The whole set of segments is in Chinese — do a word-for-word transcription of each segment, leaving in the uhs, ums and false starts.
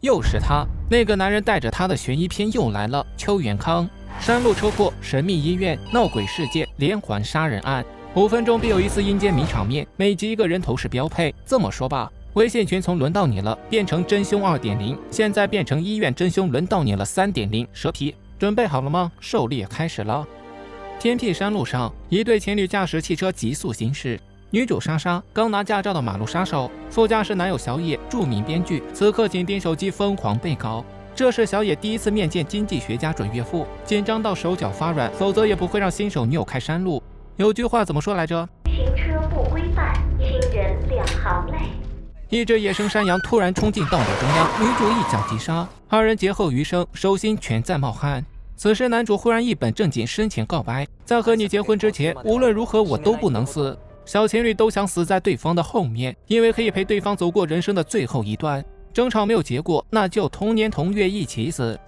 又是他，那个男人带着他的悬疑片又来了。邱元康，山路车祸、神秘医院、闹鬼事件、连环杀人案，五分钟必有一次阴间迷场面，每集一个人头是标配。这么说吧，微信群从轮到你了变成真凶 二点零， 现在变成医院真凶轮到你了 三点零。蛇皮，准备好了吗？狩猎开始了。天僻山路上，一对情侣驾驶汽车急速行驶。女主莎莎刚拿驾照的马路杀手，副驾驶男友小野，著名编剧，此刻紧盯手机疯狂背稿。这是小野第一次面见经济学家准岳父，紧张到手脚发软，否则也不会让新手女友开山路。有句话怎么说来着？ 行车不规范，亲人两行泪。 一只野生山羊突然冲进道路中央，女主一脚急刹，二人劫后余生，手心全在冒汗。此时男主忽然一本正经深情告白，在和你结婚之前，无论如何我都不能死。小情侣都想死在对方的后面，因为可以陪对方走过人生的最后一段。争吵没有结果，那就同年同月一起死。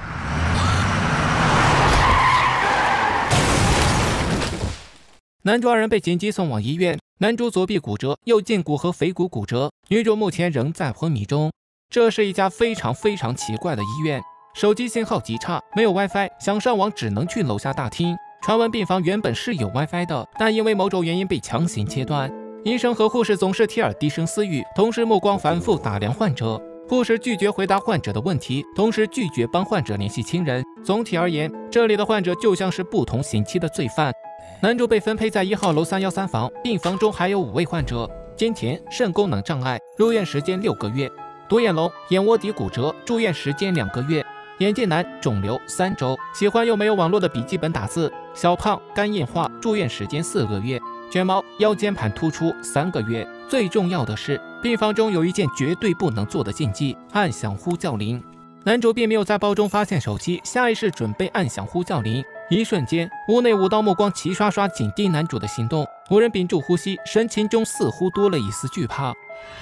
男主二人被紧急送往医院，男主左臂骨折，右胫骨和腓骨骨折，女主目前仍在昏迷中。这是一家非常非常奇怪的医院，手机信号极差，没有 WiFi， 想上网只能去楼下大厅。传闻病房原本是有 WiFi 的，但因为某种原因被强行切断。医生和护士总是贴耳低声私语，同时目光反复打量患者。护士拒绝回答患者的问题，同时拒绝帮患者联系亲人。总体而言，这里的患者就像是不同刑期的罪犯。男主被分配在一号楼三一三房，病房中还有五位患者：癫痫、肾功能障碍，入院时间六个月；独眼龙、眼窝底骨折，住院时间两个月；眼镜男肿瘤三周，喜欢又没有网络的笔记本打字；小胖肝硬化，住院时间四个月；卷毛腰间盘突出三个月。最重要的是，病房中有一件绝对不能做的禁忌——按响呼叫铃。男主并没有在包中发现手机，下意识准备按响呼叫铃。一瞬间，屋内五道目光齐刷刷紧盯男主的行动，五人屏住呼吸，神情中似乎多了一丝惧怕。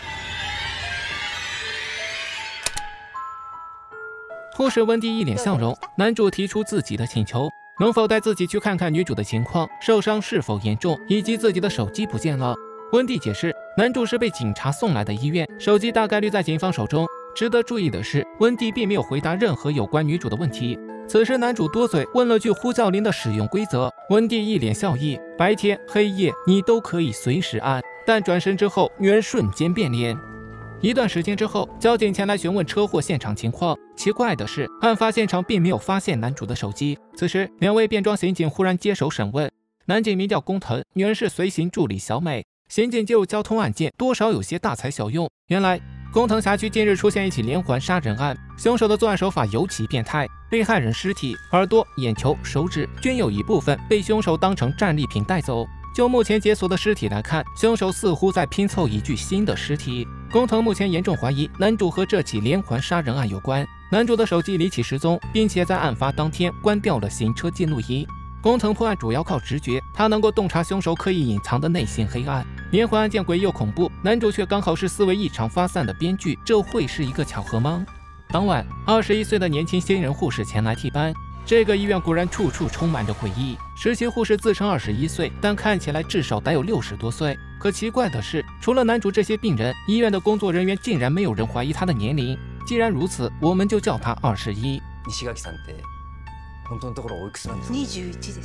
护士温蒂一脸笑容，男主提出自己的请求，能否带自己去看看女主的情况，受伤是否严重，以及自己的手机不见了。温蒂解释，男主是被警察送来的医院，手机大概率在警方手中。值得注意的是，温蒂并没有回答任何有关女主的问题。此时男主多嘴问了句呼叫铃的使用规则，温蒂一脸笑意，白天黑夜你都可以随时按。但转身之后，女人瞬间变脸。一段时间之后，交警前来询问车祸现场情况。奇怪的是，案发现场并没有发现男主的手机。此时，两位便装刑警忽然接手审问。男警名叫工藤，女人是随行助理小美。刑警介入交通案件，多少有些大材小用。原来，工藤辖区近日出现一起连环杀人案，凶手的作案手法尤其变态。被害人尸体、耳朵、眼球、手指均有一部分被凶手当成战利品带走。就目前解锁的尸体来看，凶手似乎在拼凑一具新的尸体。工藤目前严重怀疑男主和这起连环杀人案有关。男主的手机离奇失踪，并且在案发当天关掉了行车记录仪。工藤破案主要靠直觉，他能够洞察凶手刻意隐藏的内心黑暗。连环案件诡异又恐怖，男主却刚好是思维异常发散的编剧，这会是一个巧合吗？当晚，二十一岁的年轻新人护士前来替班。这个医院果然处处充满着诡异。实习护士自称二十一岁，但看起来至少得有六十多岁。可奇怪的是，除了男主这些病人，医院的工作人员竟然没有人怀疑他的年龄。既然如此，我们就叫他二十一。 西垣さんって本当のところおいくつなんですか？ 二十一です。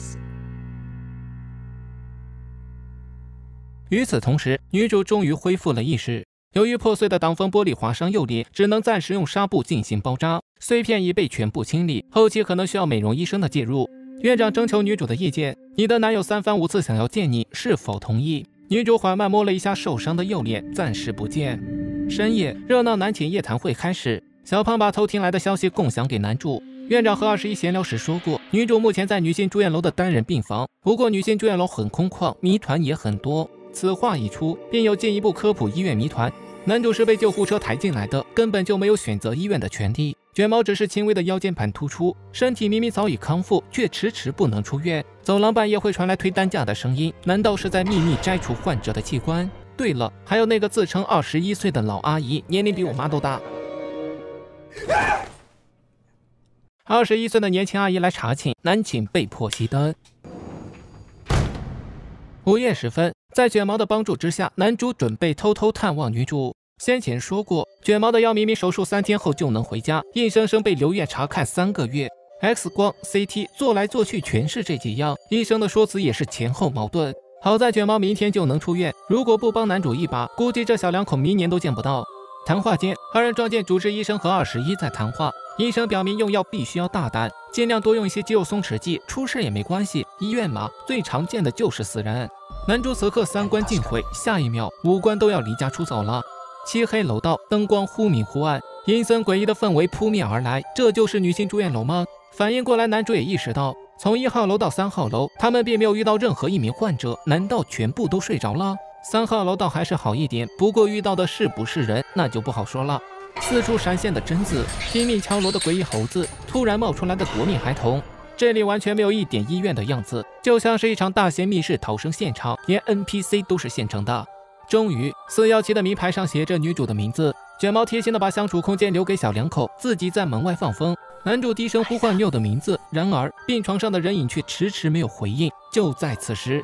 与此同时，女主终于恢复了意识。由于破碎的挡风玻璃划伤右脸，只能暂时用纱布进行包扎，碎片已被全部清理，后期可能需要美容医生的介入。院长征求女主的意见，你的男友三番五次想要见你，是否同意？女主缓慢摸了一下受伤的右脸，暂时不见。深夜，热闹男寝夜谈会开始，小胖把偷听来的消息共享给男主。院长和二十一闲聊时说过，女主目前在女性住院楼的单人病房，不过女性住院楼很空旷，谜团也很多。此话一出，便有进一步科普医院谜团。男主是被救护车抬进来的，根本就没有选择医院的权利。卷毛只是轻微的腰间盘突出，身体明明早已康复，却迟迟不能出院。走廊半夜会传来推担架的声音，难道是在秘密摘除患者的器官？对了，还有那个自称二十一岁的老阿姨，年龄比我妈都大。二十一岁的年轻阿姨来查寝，男寝被迫熄灯。午夜时分，在卷毛的帮助之下，男主准备偷偷探望女主。 先前说过，卷毛的药明明手术三天后就能回家，硬生生被留院查看三个月。X 光、C T 做来做去全是这几样，医生的说辞也是前后矛盾。好在卷毛明天就能出院，如果不帮男主一把，估计这小两口明年都见不到。谈话间，二人撞见主治医生和二十一在谈话。医生表明用药必须要大胆，尽量多用一些肌肉松弛剂，出事也没关系。医院嘛，最常见的就是死人。男主此刻三观尽毁，下一秒五官都要离家出走了。漆黑楼道，灯光忽明忽暗，阴森诡异的氛围扑面而来。这就是女性住院楼吗？反应过来，男主也意识到，从一号楼到三号楼，他们并没有遇到任何一名患者，难道全部都睡着了？三号楼倒还是好一点，不过遇到的是不是人，那就不好说了。四处闪现的贞子，拼命敲锣的诡异猴子，突然冒出来的夺命孩童，这里完全没有一点医院的样子，就像是一场大型密室逃生现场，连 N P C 都是现成的。终于，四一七的名牌上写着女主的名字。卷毛贴心的把相处空间留给小两口，自己在门外放风。男主低声呼唤女友的名字，然而病床上的人影却迟迟没有回应。就在此时，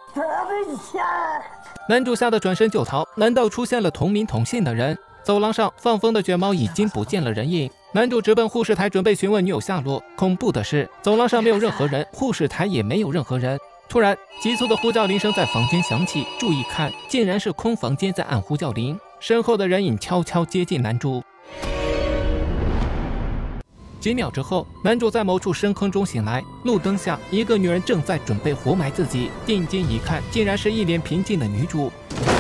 男主吓得转身就逃，难道出现了同名同姓的人？走廊上放风的卷毛已经不见了人影。男主直奔护士台，准备询问女友下落。恐怖的是，走廊上没有任何人，护士台也没有任何人。突然，急促的呼叫铃声在房间响起，注意看，竟然是空房间在按呼叫铃。身后的人影悄悄接近男主。几秒之后，男主在某处深坑中醒来，路灯下，一个女人正在准备活埋自己。定睛一看，竟然是一脸平静的女主。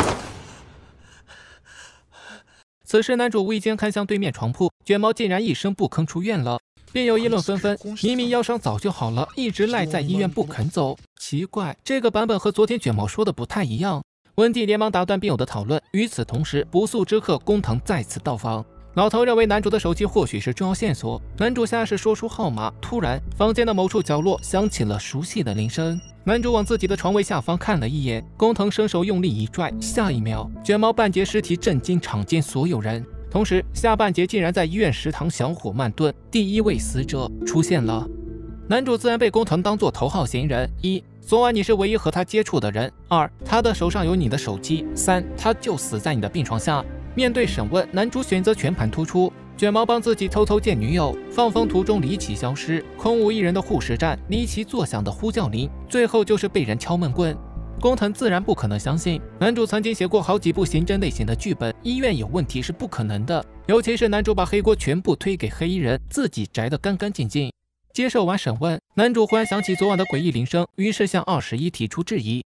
此时，男主无意间看向对面床铺，卷毛竟然一声不吭出院了，便有议论纷纷。明明腰伤早就好了，一直赖在医院不肯走，奇怪，这个版本和昨天卷毛说的不太一样。温蒂连忙打断病友的讨论。与此同时，不速之客工藤再次到访。老头认为男主的手机或许是重要线索，男主下意识说出号码。突然，房间的某处角落响起了熟悉的铃声。男主往自己的床位下方看了一眼，工藤伸手用力一拽，下一秒，卷毛半截尸体震惊场间所有人。同时，下半截竟然在医院食堂小火慢炖，第一位死者出现了。男主自然被工藤当作头号嫌疑人：一、昨晚你是唯一和他接触的人；二、他的手上有你的手机；三、他就死在你的病床下。面对审问，男主选择全盘突出。卷毛帮自己偷偷见女友，放风途中离奇消失，空无一人的护士站，离奇作响的呼叫铃，最后就是被人敲闷棍。工藤自然不可能相信，男主曾经写过好几部刑侦类型的剧本，医院有问题是不可能的。尤其是男主把黑锅全部推给黑衣人，自己宅得干干净净。接受完审问，男主忽然想起昨晚的诡异铃声，于是向二十一提出质疑。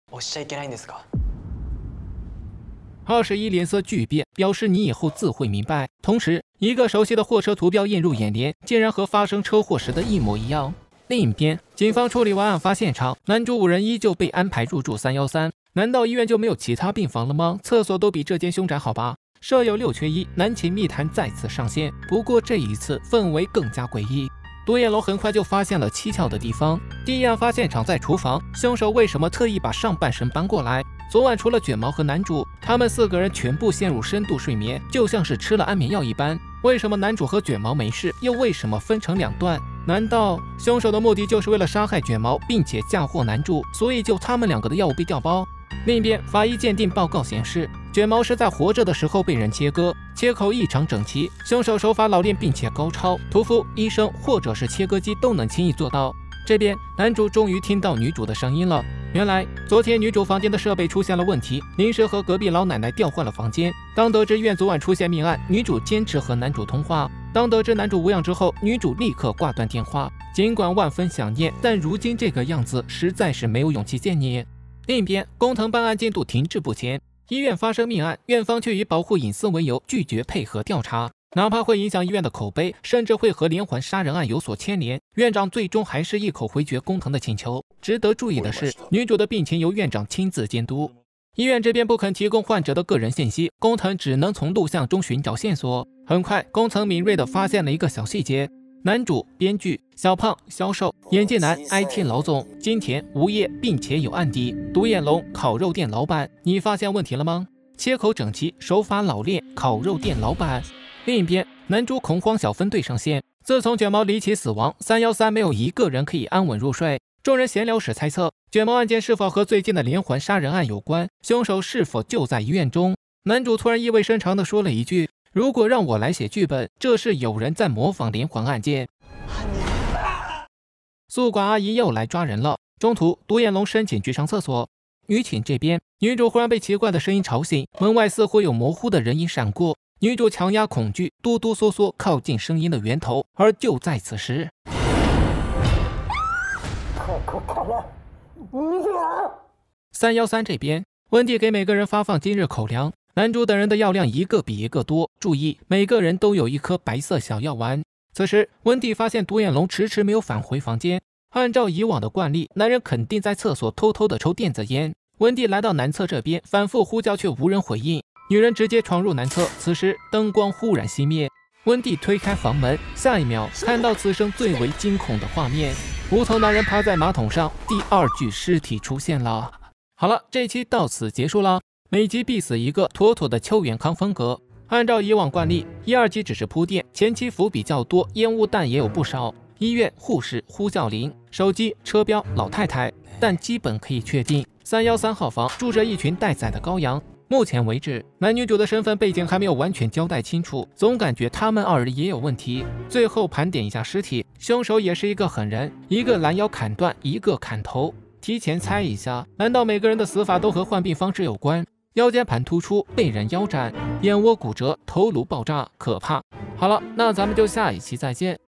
二十一脸色巨变，表示你以后自会明白。同时，一个熟悉的货车图标映入眼帘，竟然和发生车祸时的一模一样。另一边，警方处理完案发现场，男主五人依旧被安排入住三一三。难道医院就没有其他病房了吗？厕所都比这间凶宅好吧？舍友六缺一，男寝密谈再次上线，不过这一次氛围更加诡异。独眼龙很快就发现了蹊跷的地方。第一案发现场在厨房，凶手为什么特意把上半身搬过来？昨晚除了卷毛和男主，他们四个人全部陷入深度睡眠，就像是吃了安眠药一般。为什么男主和卷毛没事，又为什么分成两段？难道凶手的目的就是为了杀害卷毛，并且嫁祸男主，所以就他们两个的药物被调包？另一边，法医鉴定报告显示，卷毛是在活着的时候被人切割，切口异常整齐，凶手手法老练并且高超，屠夫、医生或者是切割机都能轻易做到。这边，男主终于听到女主的声音了。原来，昨天女主房间的设备出现了问题，临时和隔壁老奶奶调换了房间。当得知医院昨晚出现命案，女主坚持和男主通话。当得知男主无恙之后，女主立刻挂断电话。尽管万分想念，但如今这个样子，实在是没有勇气见你。另一边，工藤办案进度停滞不前，医院发生命案，院方却以保护隐私为由拒绝配合调查，哪怕会影响医院的口碑，甚至会和连环杀人案有所牵连，院长最终还是一口回绝工藤的请求。值得注意的是，女主的病情由院长亲自监督，医院这边不肯提供患者的个人信息，工藤只能从录像中寻找线索。很快，工藤敏锐地发现了一个小细节。男主、编剧、小胖、销售、眼镜男、I T 老总、金田、无业并且有案底、独眼龙、烤肉店老板。你发现问题了吗？切口整齐，手法老练，烤肉店老板。另一边，男主恐慌小分队上线。自从卷毛离奇死亡，三一三没有一个人可以安稳入睡。众人闲聊时猜测，卷毛案件是否和最近的连环杀人案有关？凶手是否就在医院中？男主突然意味深长地说了一句：“ 如果让我来写剧本，这是有人在模仿连环案件。宿管阿姨又来抓人了。中途，独眼龙申请去上厕所。女寝这边，女主忽然被奇怪的声音吵醒，门外似乎有模糊的人影闪过。女主强压恐惧，哆哆嗦嗦靠近声音的源头。而就在此时，三一三这边，温蒂给每个人发放今日口粮。男主等人的药量一个比一个多，注意，每个人都有一颗白色小药丸。此时，温蒂发现独眼龙迟迟没有返回房间。按照以往的惯例，男人肯定在厕所偷偷的抽电子烟。温蒂来到男厕这边，反复呼叫却无人回应。女人直接闯入男厕，此时灯光忽然熄灭。温蒂推开房门，下一秒看到此生最为惊恐的画面：无头男人趴在马桶上，第二具尸体出现了。好了，这期到此结束了。每集必死一个，妥妥的邱远康风格。按照以往惯例，一二集只是铺垫，前期伏笔较多，烟雾弹也有不少。医院、护士、呼叫铃、手机、车标、老太太，但基本可以确定，三一三号房住着一群待宰的羔羊。目前为止，男女主的身份背景还没有完全交代清楚，总感觉他们二人也有问题。最后盘点一下尸体，凶手也是一个狠人，一个拦腰砍断，一个砍头。提前猜一下，难道每个人的死法都和患病方式有关？腰间盘突出，被人腰斩，眼窝骨折，头颅爆炸，可怕。好了，那咱们就下一期再见。